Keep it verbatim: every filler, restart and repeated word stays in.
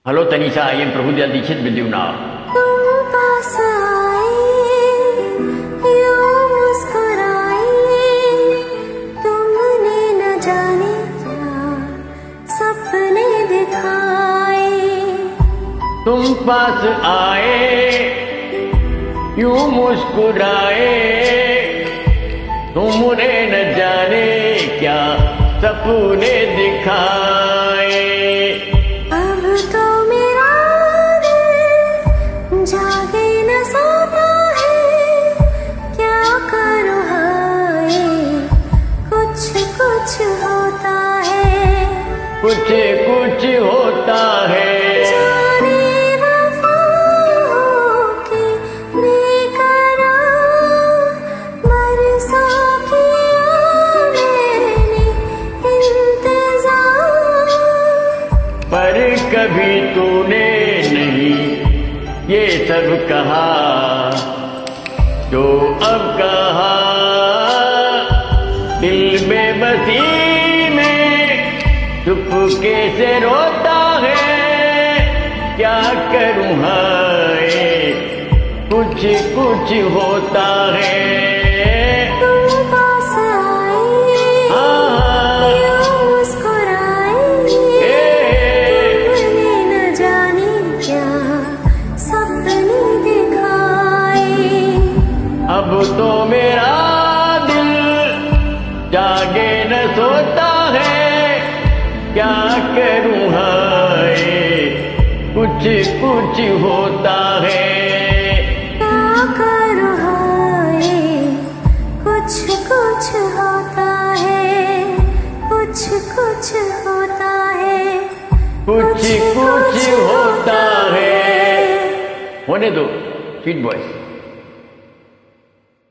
Hello Tanisha, I am Prabhudev Dixit with you now. तुम पास आए, यूं मुस्कुराए, तुमने न जाने क्या सपने दिखाए। तुम पास आए, यूं मुस्कुराए, तुमने न जाने क्या सपने दिखाए। अब तो मेरा दिल जागे न सोता है, क्या करूँ हाय, कुछ कुछ होता है, कुछ कुछ होता है। जाने वफाओं के बेकरार बरसों किया मैंने इंतजार। पर कभी तूने नहीं ये सब कहा, जो अब कहा दिल में बसी में चुपके से रोता है। क्या करूँ हाय, कुछ कुछ होता है। तुम पास आए, यूं मुस्कुराए, तुमने न जाने क्या सपने दिखाए। अब तो मेरा दिल जागे न सोता है, क्या करूँ हाय, कुछ कुछ होता है। क्या करूँ हाय, कुछ कुछ होता है, कुछ कुछ होता है, कुछ कुछ होता है। होने दो स्वीट बॉय।